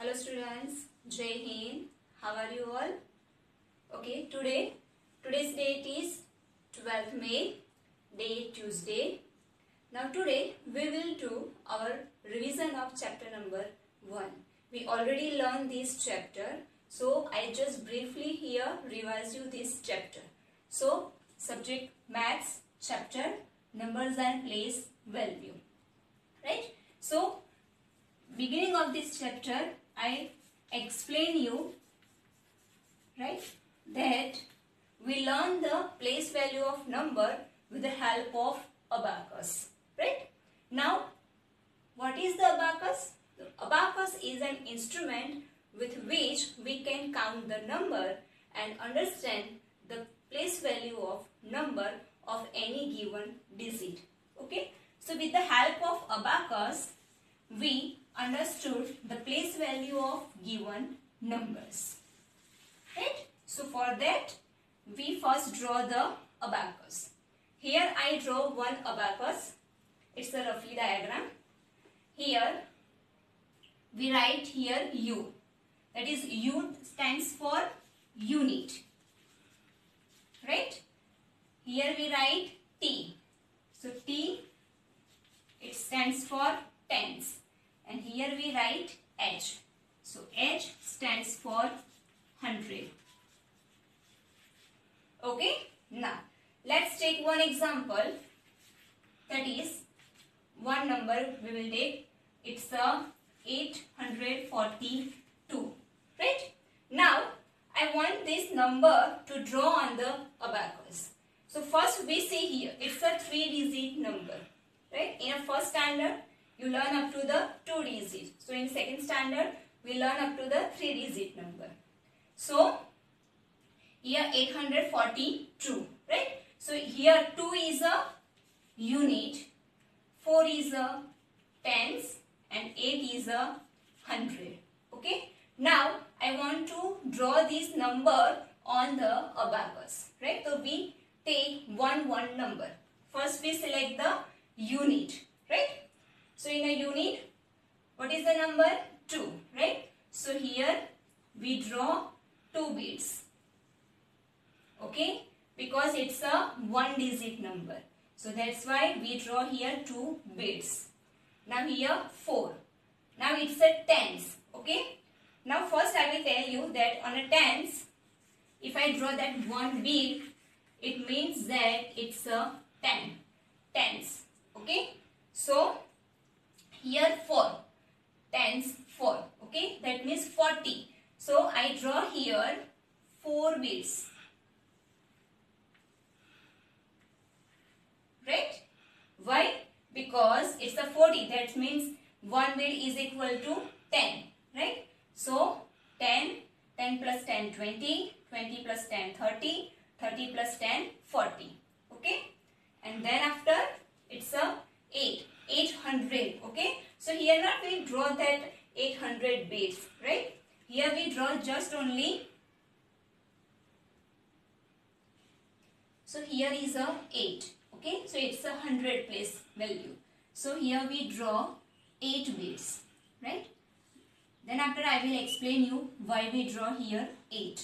Hello students, Jai Hind. How are you all? Okay, today's date is 12th May, day Tuesday. Now today we will do our revision of chapter number 1. We already learned this chapter, so I just briefly here revise you this chapter. So subject maths, chapter numbers and place value. Right? So beginning of this chapter I explain you, right, that we learn the place value of number with the help of abacus. Right? Now what is the abacus? The abacus is an instrument with which we can count the number and understand the place value of number of any given digit. Okay? So with the help of abacus we understood the place value of given numbers. Right? So for that we first draw the abacus. Here I draw one abacus. It's a roughly diagram. Here we write here U. That is U stands for unit. Right? Here we write T. So T, it stands for tens. And here we write H. So H stands for 100. Okay? Now, let's take one example. That is, one number we will take. It's 842. Right? Now, I want this number to draw on the abacus. So first we see here, it's a 3-digit number. Right? In a first standard, you learn up to the 2 digits. So in second standard, we learn up to the 3-digit number. So here 842, right? So here 2 is a unit, 4 is a tens, and 8 is a 100. Okay? Now I want to draw this number on the abacus, right? So we take one number. First we select the unit, right? So in a unit, what is the number? 2, right? So here we draw 2 bits. Okay? Because it's a 1-digit number. So that's why we draw here 2 bits. Now here 4. Now it's a tens. Okay? Now first I will tell you that on a tens, if I draw that 1 bit, it means that it's a 10. Tens. Okay? So here 4. Tens 4. Okay? That means 40. So I draw here 4 bits. Right? Why? Because it's a 40. That means 1 bit is equal to 10. Right? So 10. 10 plus 10 20. 20 plus 10 30. 30 plus 10 40. Okay? And then after it's a 8. 800. Okay? So here not we draw that 800 bits. Right? Here we draw just only. So here is a 8. Okay? So it's a 100 place value. So here we draw 8 bits. Right? Then after I will explain you why we draw here 8.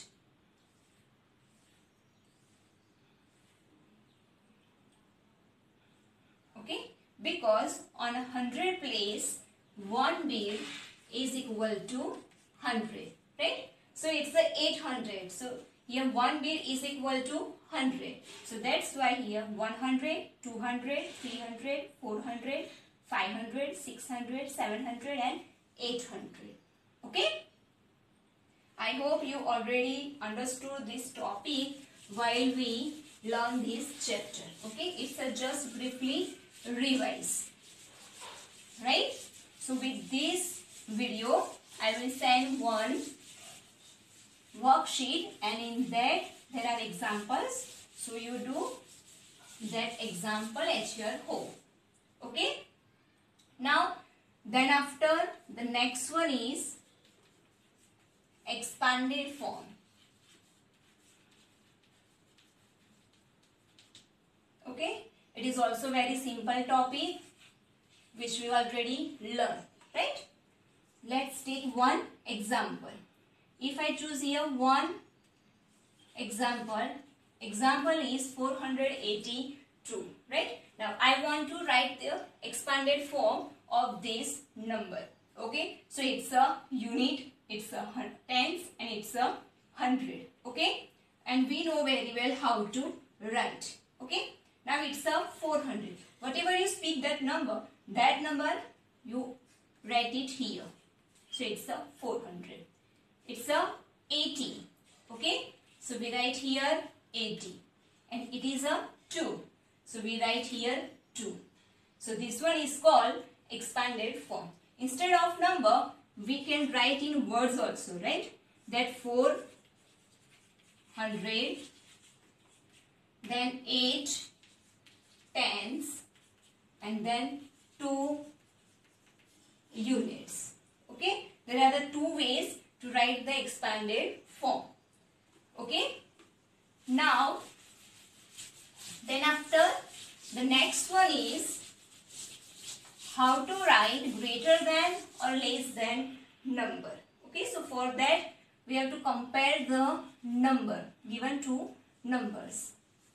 Okay? Because on a 100 place, 1 bit is equal to 100. Right? So it's a 800. So here 1 bit is equal to 100. So that's why here 100, 200, 300, 400, 500, 600, 700 and 800. Okay? I hope you already understood this topic while we learn this chapter. Okay? It's a just briefly revise. Right? So with this video, I will send one worksheet and in that there are examples. So you do that example at your home. Okay? Now, then after the next one is expanded form. Okay? It is also very simple topic which we already learned. Right? Let's take one example. If I choose here one example, example is 482, right? Now I want to write the expanded form of this number. Okay, so it's a unit, it's a tens, and it's a hundred. Okay, and we know very well how to write. Okay, now it's a 400. Whatever you speak that number you write it here. So it's a 400. It's a 80. Okay, so we write here 80, and it is a 2. So we write here 2. So this one is called expanded form. Instead of number, we can write in words also, right? That 400, then 8 tens, and then 2 units. Okay? There are the two ways to write the expanded form. Okay? Now, then after, the next one is how to write greater than or less than number. Okay, so for that we have to compare the number, given two numbers.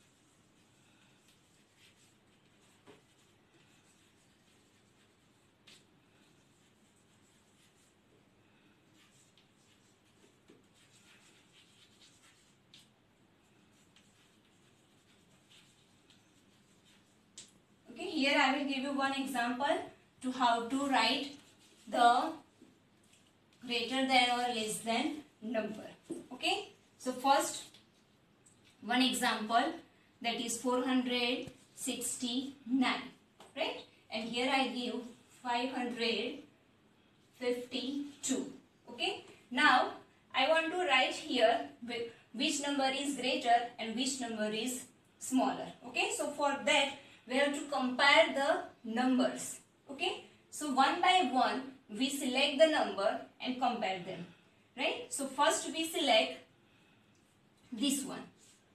Okay, here I will give you one example to how to write the greater than or less than number. Okay, so first one example, that is 469, right? And here I give 552. Okay, now I want to write here which number is greater and which number is smaller. Okay, so for that we have to compare the numbers. Okay, so one by one we select the number and compare them, right? So first we select this one,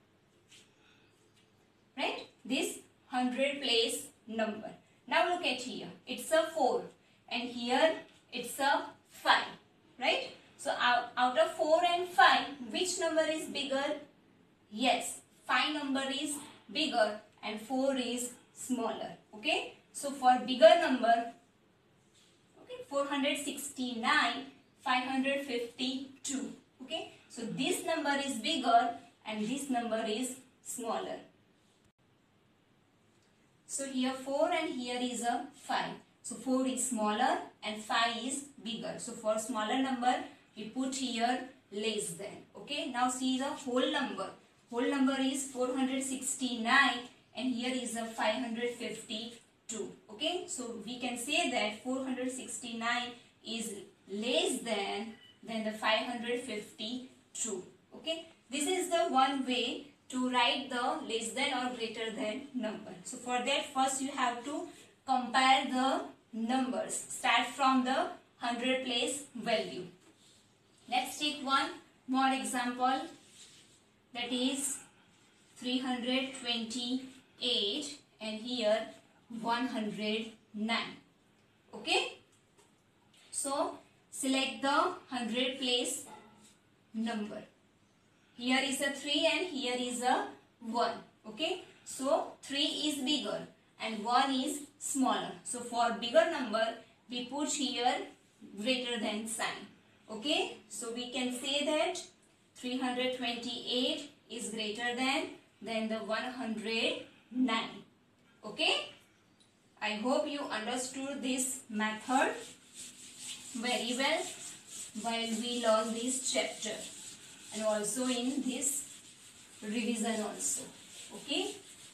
right? This 100 place number. Now look at here, it's a 4 and here it's a 5, right? So out of 4 and 5, which number is bigger? Yes, 5 number is bigger and 4 is smaller. Okay, so for bigger number, okay, 469, 552. Okay, so this number is bigger and this number is smaller. So here 4 and here is a 5. So 4 is smaller and 5 is bigger. So for smaller number we put here less than. Okay, now see the whole number. Whole number is 469 and here is a 552. Okay, so we can say that 469 is less than the 552. Okay, this is the one way to write the less than or greater than number. So for that, first you have to compare the numbers. Start from the 100 place value. Let's take one more example, that is 328 and here 109. Okay, so select the 100 place number. Here is a 3 and here is a 1. Okay, so 3 is bigger and 1 is smaller. So for bigger number we put here greater than sign. Okay, so we can say that 328 is greater than the 109. Okay, I hope you understood this method very well while we learn this chapter and also in this revision also. Okay,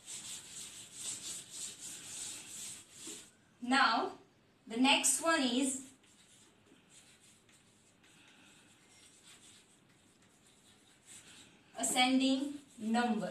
now the next one is ascending number.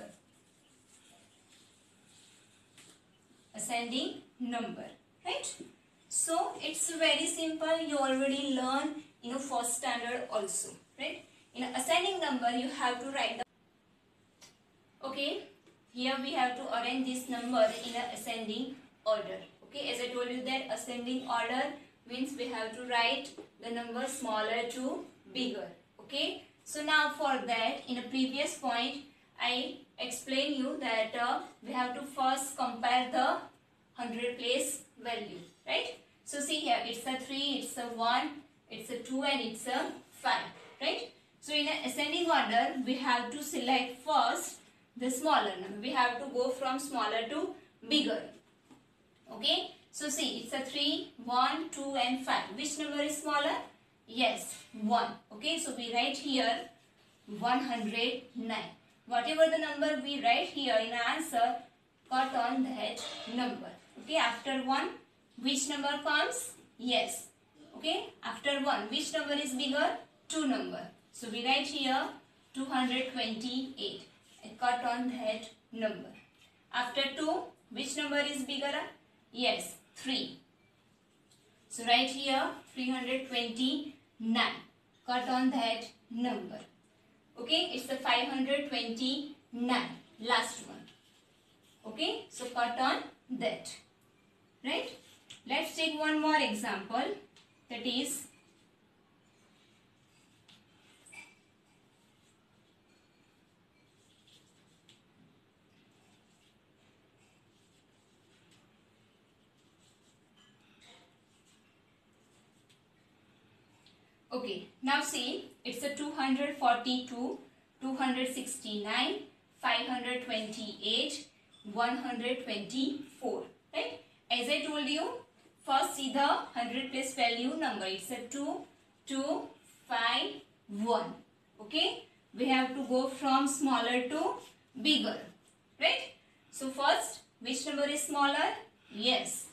Ascending number, right? So it's very simple. You already learned in a first standard also, right? In ascending number you have to write the, okay, here we have to arrange this number in a ascending order. Okay, as I told you that ascending order means we have to write the number smaller to bigger. Okay. So now for that, in a previous point, I explained you that we have to first compare the 100 place value, right? So see here, it's a 3, it's a 1, it's a 2 and it's a 5, right? So in a ascending order, we have to select first the smaller number. We have to go from smaller to bigger. Okay. So see, it's a 3, 1, 2 and 5. Which number is smaller? Yes, 1. Okay. So we write here 109. Whatever the number we write here in answer, cut on that number. Okay. After 1, which number comes? Yes. Okay. After 1, which number is bigger? 2 number. So we write here 228. And cut on that number. After 2, which number is bigger? Yes, 3. So write here 329. Cut on that number. Okay, it's the 529. Last one. Okay, so cut on that. Right? Let's take one more example. That is okay, now see, it's a 242, 269, 528, 124, right? As I told you, first see the 100 place value number. It's a 2, 2, 5, 1. Okay? We have to go from smaller to bigger, right? So first, which number is smaller? Yes,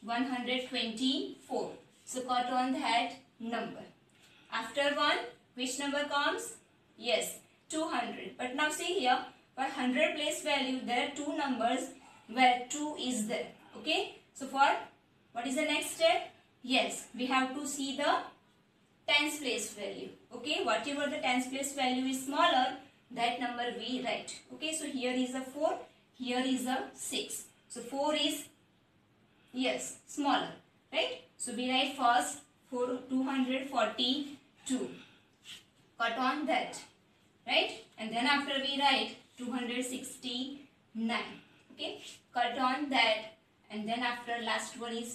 124. So cut on that number. After 1, which number comes? Yes, 200. But now see here, for 100 place value, there are two numbers where 2 is there. Okay. So for what is the next step? Yes, we have to see the tens place value. Okay. Whatever the tens place value is smaller, that number we write. Okay. So here is a 4. Here is a 6. So 4 is, yes, smaller. Right. So we write first 242. Cut on that, right? And then after we write 269. Okay, cut on that, and then after last one is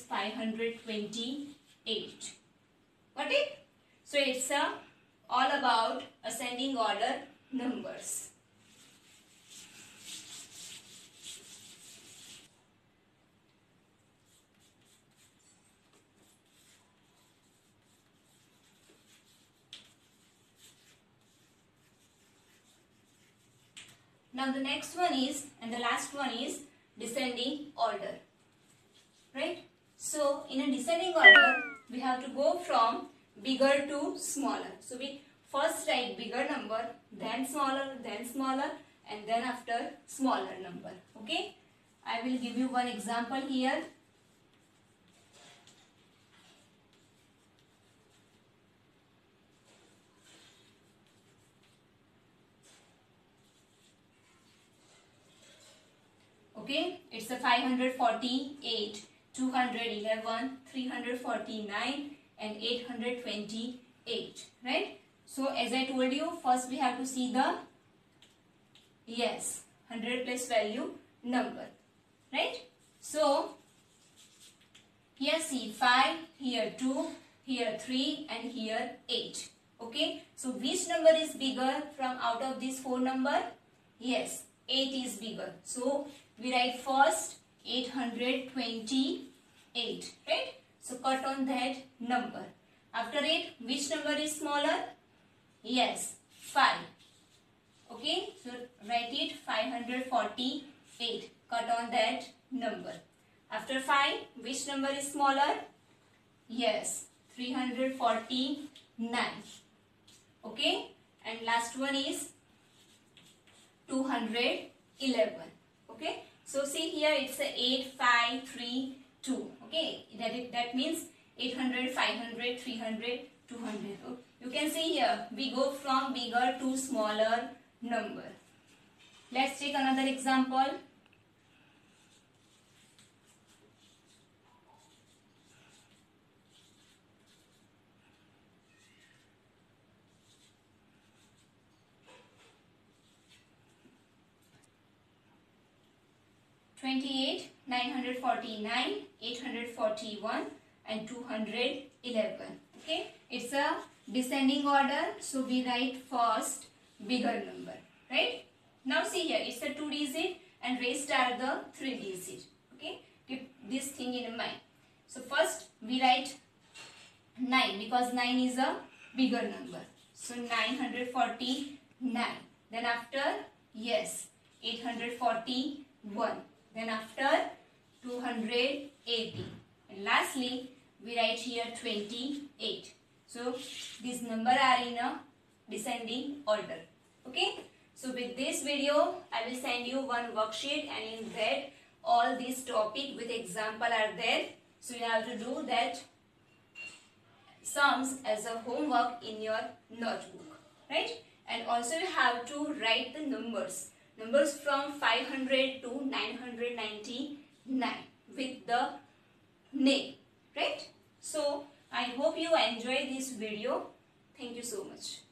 528. Got it? So it's all about ascending order numbers. Now the next one is, and the last one is descending order, right? So in a descending order, we have to go from bigger to smaller. So we first write bigger number, then smaller, and then after smaller number. Okay? I will give you one example here. Okay, it's a 548, 211, 349 and 828, right? So as I told you, first we have to see the, yes, 100 place value number, right? So here see 5, here 2, here 3 and here 8. Okay, so which number is bigger from out of these four number? Yes, 8 is bigger. So we write first 828, right? So cut on that number. After 8, which number is smaller? Yes, 5. Okay, so write it 548. Cut on that number. After 5, which number is smaller? Yes, 349. Okay, and last one is 211. Okay, so see here it's a 8, 5, 3, 2. Okay, that means 800, 500, 300, 200. You can see here we go from bigger to smaller number. Let's take another example. 28, 949, 841 and 211. Okay, it's a descending order, so we write first bigger number, right? Now see here, it's a 2 digit and rest are the 3 digit. Okay, keep this thing in mind. So first we write 9 because 9 is a bigger number. So 949. Then after, yes, 841. Then after 280. And lastly, we write here 28. So these numbers are in a descending order. Okay. So with this video, I will send you one worksheet, and in that all these topic with example are there. So you have to do that sums as a homework in your notebook, right? And also you have to write the numbers from 500 to 999 with the name, right? So I hope you enjoy this video. Thank you so much.